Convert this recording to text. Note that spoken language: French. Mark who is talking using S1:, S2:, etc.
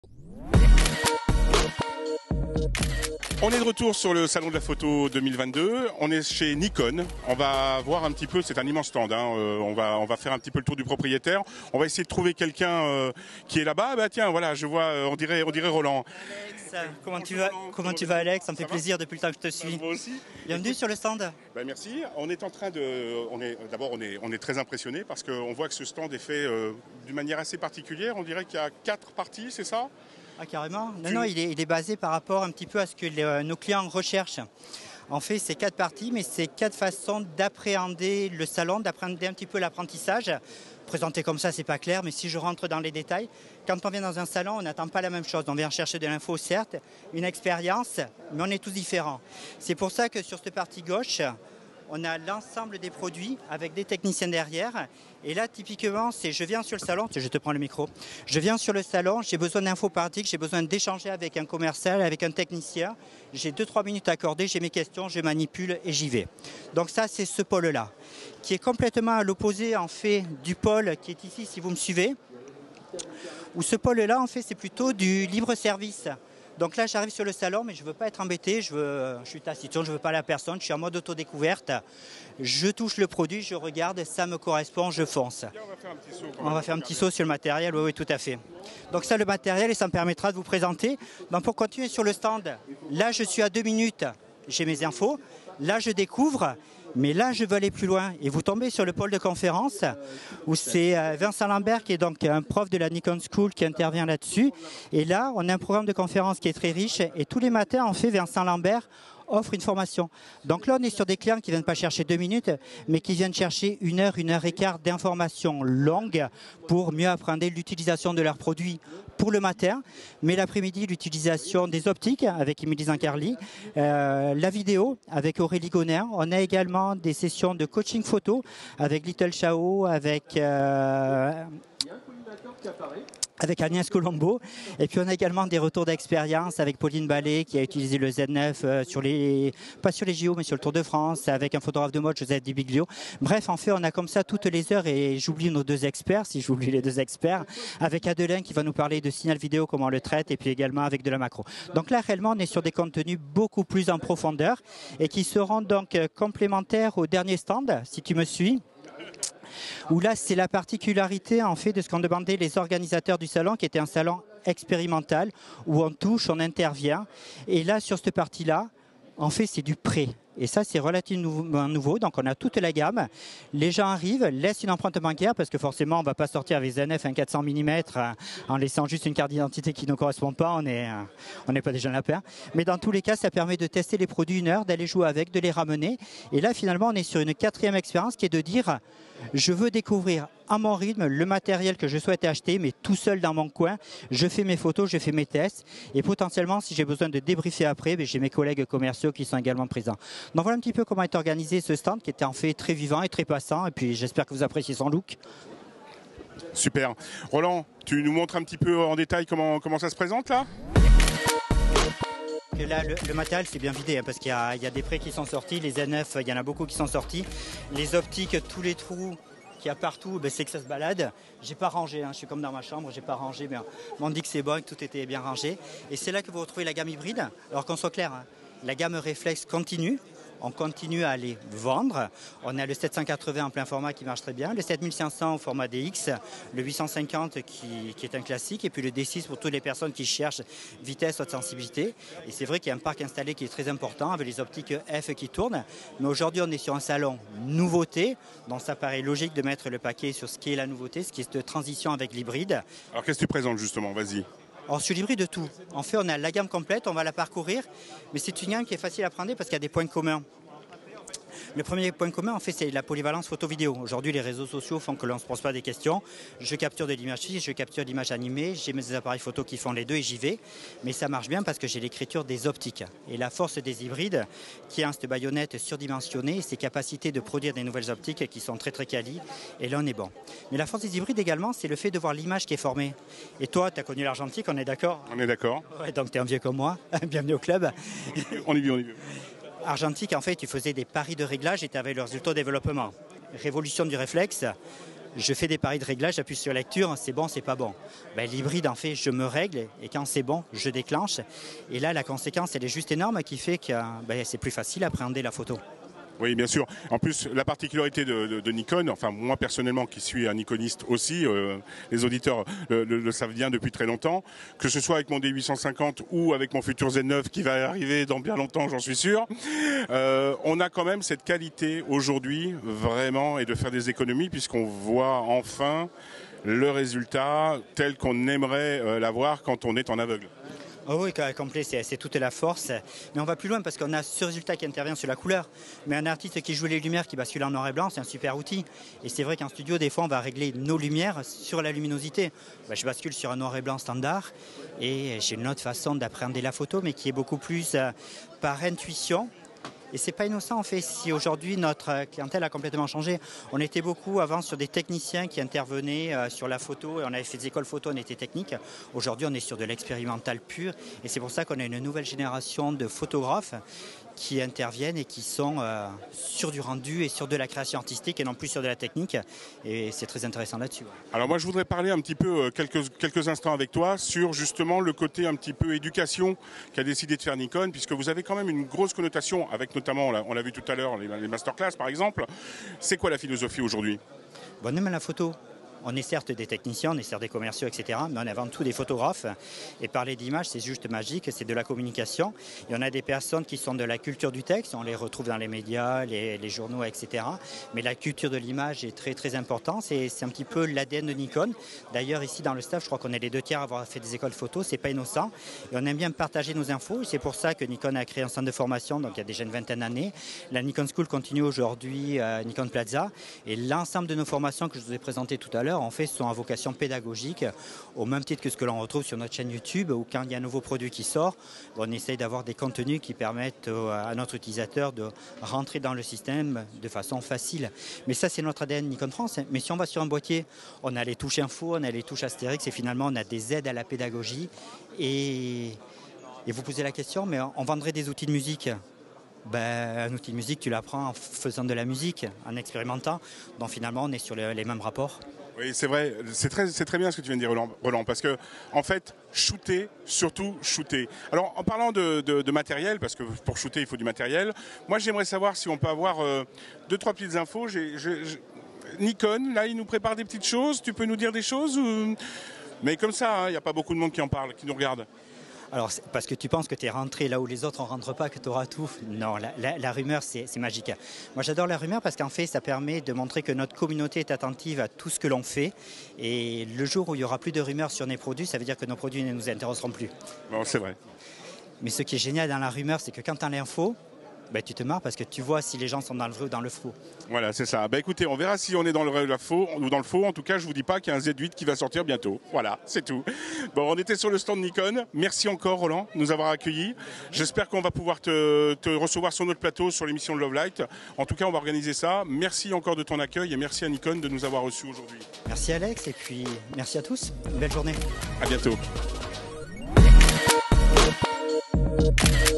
S1: On est de retour sur le salon de la photo 2022. On est chez Nikon. On va voir un petit peu, c'est un immense stand. On va faire un petit peu le tour du propriétaire. On va essayer de trouver quelqu'un qui est là-bas. Bah tiens, voilà, je vois, on dirait Roland.
S2: Alex, comment tu vas Alex? Ça me fait plaisir depuis le temps que je te suis.
S1: Moi aussi.
S2: Bienvenue sur le stand.
S1: Bah, merci. On est en train de, on est très impressionné parce qu'on voit que ce stand est fait d'une manière assez particulière. On dirait qu'il y a 4 parties, c'est ça?
S2: Ah carrément. Non, il est basé par rapport un petit peu à ce que nos clients recherchent. En fait, c'est 4 parties, mais c'est 4 façons d'appréhender le salon, d'appréhender un petit peu l'apprentissage. Présenté comme ça, c'est pas clair, mais si je rentre dans les détails, quand on vient dans un salon, on n'attend pas la même chose. On vient chercher de l'info, certes, une expérience, mais on est tous différents. C'est pour ça que sur cette partie gauche, on a l'ensemble des produits avec des techniciens derrière. Et là, typiquement, c'est je viens sur le salon, je te prends le micro, je viens sur le salon, j'ai besoin d'infos pratiques, j'ai besoin d'échanger avec un commercial, avec un technicien. J'ai 2-3 minutes accordées, j'ai mes questions, je manipule et j'y vais. Donc ça, c'est ce pôle-là, qui est complètement à l'opposé, en fait, du pôle qui est ici, si vous me suivez. Où ce pôle-là, en fait, c'est plutôt du libre-service. Donc là, j'arrive sur le salon, mais je ne veux pas être embêté, je suis taciturne, je ne veux pas la personne, je suis en mode autodécouverte. Je touche le produit, je regarde, ça me correspond, je fonce.
S1: On va faire un petit saut.
S2: On va faire un petit saut sur le matériel, oui, tout à fait. Donc ça, le matériel, et ça me permettra de vous présenter. Donc pour continuer sur le stand, là, je suis à 2 minutes, j'ai mes infos. Là, je découvre. Mais là, je veux aller plus loin. Et vous tombez sur le pôle de conférence où c'est Vincent Lambert qui est donc un prof de la Nikon School qui intervient là-dessus. Et là, on a un programme de conférence qui est très riche. Et tous les matins, en fait, Vincent Lambert offre une formation. Donc là, on est sur des clients qui ne viennent pas chercher 2 minutes, mais qui viennent chercher 1 heure, 1 heure et quart d'informations longues pour mieux apprendre l'utilisation de leurs produits pour le matin, mais l'après-midi, l'utilisation des optiques avec Émilie Zancarli, la vidéo avec Aurélie Gonin. On a également des sessions de coaching photo avec Little Chao, avec Agnès Colombo. Et puis on a également des retours d'expérience avec Pauline Ballet qui a utilisé le Z9 pas sur les JO mais sur le Tour de France, avec un photographe de mode, Joseph Di Biglio. Bref, en fait, on a comme ça toutes les heures, et j'oublie nos 2 experts, si j'oublie les 2 experts, avec Adelin qui va nous parler de signal vidéo, comment on le traite, et puis également avec de la macro. Donc là, réellement, on est sur des contenus beaucoup plus en profondeur et qui seront donc complémentaires au dernier stand, si tu me suis. Où là, c'est la particularité en fait de ce qu'ont demandé les organisateurs du salon, qui était un salon expérimental où on touche, on intervient. Et là, sur cette partie-là, en fait, c'est du prêt. Et ça, c'est relativement nouveau. Donc, on a toute la gamme. Les gens arrivent, laissent une empreinte bancaire parce que forcément, on ne va pas sortir avec ZNF un 400 mm en laissant juste une carte d'identité qui ne correspond pas. On n'est pas des jeunes lapins. Mais dans tous les cas, ça permet de tester les produits 1 heure, d'aller jouer avec, de les ramener. Et là, finalement, on est sur une 4e expérience qui est de dire je veux découvrir à mon rythme le matériel que je souhaite acheter, mais tout seul dans mon coin. Je fais mes photos, je fais mes tests. Et potentiellement, si j'ai besoin de débriefer après, j'ai mes collègues commerciaux qui sont également présents. Donc voilà un petit peu comment est organisé ce stand qui était en fait très vivant et très passant. Et puis j'espère que vous appréciez son look.
S1: Super. Roland, tu nous montres un petit peu en détail comment ça se présente là?
S2: Que là, le matériel, c'est bien vidé, hein, parce qu'il y a des prêts qui sont sortis. Les Z9, il y en a beaucoup qui sont sortis. Les optiques, tous les trous qu'il y a partout, c'est que ça se balade. J'ai pas rangé, je suis comme dans ma chambre, j'ai pas rangé, mais on dit que c'est bon, que tout était bien rangé. Et c'est là que vous retrouvez la gamme hybride. Alors qu'on soit clair, la gamme réflexe continue. On continue à les vendre. On a le 780 en plein format qui marche très bien, le 7500 au format DX, le 850 qui est un classique, et puis le D6 pour toutes les personnes qui cherchent vitesse, haute sensibilité. Et c'est vrai qu'il y a un parc installé qui est très important avec les optiques F qui tournent. Mais aujourd'hui, on est sur un salon nouveauté, donc ça paraît logique de mettre le paquet sur ce qui est la nouveauté, ce qui est cette transition avec l'hybride.
S1: Alors qu'est-ce que tu présentes justement? Vas-y.
S2: Alors sur l'hybride de tout. En fait, on a la gamme complète, on va la parcourir, mais c'est une gamme qui est facile à prendre parce qu'il y a des points communs. Le premier point commun, en fait, c'est la polyvalence photo-vidéo. Aujourd'hui, les réseaux sociaux font que l'on ne se pose pas des questions. Je capture de l'image fixe, je capture de l'image animée, j'ai mes appareils photo qui font les deux et j'y vais. Mais ça marche bien parce que j'ai l'écriture des optiques. Et la force des hybrides, qui a cette baïonnette surdimensionnée, ses capacités de produire des nouvelles optiques qui sont très très quali. Et là, on est bon. Mais la force des hybrides également, c'est le fait de voir l'image qui est formée. Et toi, tu as connu l'argentique, on est d'accord?
S1: On est d'accord.
S2: Ouais, donc tu es un vieux comme moi. Bienvenue au club.
S1: On y vit.
S2: Argentique, en fait, tu faisais des paris de réglage et tu avais le résultat de développement. Révolution du réflexe, Je fais des paris de réglage, j'appuie sur lecture, c'est bon, c'est pas bon. Ben, l'hybride, en fait, je me règle et quand c'est bon, je déclenche. Et là, la conséquence, elle est juste énorme qui fait que c'est plus facile à appréhender la photo.
S1: Oui, bien sûr. En plus, la particularité de Nikon, enfin moi personnellement qui suis un Nikoniste aussi, les auditeurs le savent bien depuis très longtemps, que ce soit avec mon D850 ou avec mon futur Z9 qui va arriver dans bien longtemps, j'en suis sûr, on a quand même cette qualité aujourd'hui vraiment et de faire des économies puisqu'on voit enfin le résultat tel qu'on aimerait l'avoir quand on est en aveugle.
S2: Oh oui, complet, c'est toute la force. Mais on va plus loin parce qu'on a ce résultat qui intervient sur la couleur. Mais un artiste qui joue les lumières, qui bascule en noir et blanc, c'est un super outil. Et c'est vrai qu'en studio, des fois, on va régler nos lumières sur la luminosité. Je bascule sur un noir et blanc standard et j'ai une autre façon d'appréhender la photo, mais qui est beaucoup plus par intuition. Et c'est pas innocent en fait, si aujourd'hui notre clientèle a complètement changé. On était beaucoup avant sur des techniciens qui intervenaient sur la photo et on avait fait des écoles photo, on était technique. Aujourd'hui on est sur de l'expérimental pur et c'est pour ça qu'on a une nouvelle génération de photographes qui interviennent et qui sont sur du rendu et sur de la création artistique et non plus sur de la technique. Et c'est très intéressant là-dessus.
S1: Alors moi je voudrais parler un petit peu quelques instants avec toi sur justement le côté un petit peu éducation qu'a décidé de faire Nikon, puisque vous avez quand même une grosse connotation avec notamment, on l'a vu tout à l'heure, les masterclass par exemple. C'est quoi la philosophie aujourd'hui?
S2: On aime la photo. On est certes des techniciens, on est certes des commerciaux, etc. Mais on est avant tout des photographes. Et parler d'image, c'est juste magique, c'est de la communication. Et on a des personnes qui sont de la culture du texte, on les retrouve dans les médias, les journaux, etc. Mais la culture de l'image est très très importante. C'est un petit peu l'ADN de Nikon. D'ailleurs, ici dans le staff, je crois qu'on est les 2 tiers à avoir fait des écoles photo. C'est pas innocent. Et on aime bien partager nos infos. C'est pour ça que Nikon a créé un centre de formation, donc il y a déjà une 20aine d'années. La Nikon School continue aujourd'hui à Nikon Plaza. Et l'ensemble de nos formations que je vous ai présentées tout à l'heure, en fait, sont à vocation pédagogique, au même titre que ce que l'on retrouve sur notre chaîne YouTube, où quand il y a un nouveau produit qui sort, on essaye d'avoir des contenus qui permettent à notre utilisateur de rentrer dans le système de façon facile. Mais ça, c'est notre ADN Nikon France. Mais si on va sur un boîtier, on a les touches info, on a les touches Astérix, et finalement, on a des aides à la pédagogie. Et vous posez la question, mais on vendrait des outils de musique. Un outil de musique, tu l'apprends en faisant de la musique, en expérimentant. Donc finalement, on est sur les mêmes rapports.
S1: Oui, c'est vrai, c'est très bien ce que tu viens de dire, Roland, parce que en fait, shooter, surtout shooter. Alors, en parlant de matériel, parce que pour shooter, il faut du matériel, moi j'aimerais savoir si on peut avoir 2-3 petites infos. Nikon, là, il nous prépare des petites choses, tu peux nous dire des choses Mais comme ça, il n'y a pas beaucoup de monde qui en parle, qui nous regarde.
S2: Alors, parce que tu penses que tu es rentré là où les autres ne rentrent pas, que tu auras tout. Non, la rumeur, c'est magique. Moi, j'adore la rumeur parce qu'en fait, ça permet de montrer que notre communauté est attentive à tout ce que l'on fait. Et le jour où il n'y aura plus de rumeurs sur nos produits, ça veut dire que nos produits ne nous intéresseront plus.
S1: Bon, c'est vrai.
S2: Mais ce qui est génial dans la rumeur, c'est que quand tu as l'info, tu te marres parce que tu vois si les gens sont dans le vrai ou dans le faux.
S1: Voilà, c'est ça. Écoutez, on verra si on est dans le faux ou dans le faux. En tout cas, je vous dis pas qu'il y a un Z8 qui va sortir bientôt. Voilà, c'est tout. Bon, on était sur le stand Nikon. Merci encore, Roland, de nous avoir accueillis. J'espère qu'on va pouvoir te recevoir sur notre plateau sur l'émission de Love Light. En tout cas, on va organiser ça. Merci encore de ton accueil et merci à Nikon de nous avoir reçus aujourd'hui.
S2: Merci Alex et puis merci à tous. Belle journée.
S1: À bientôt.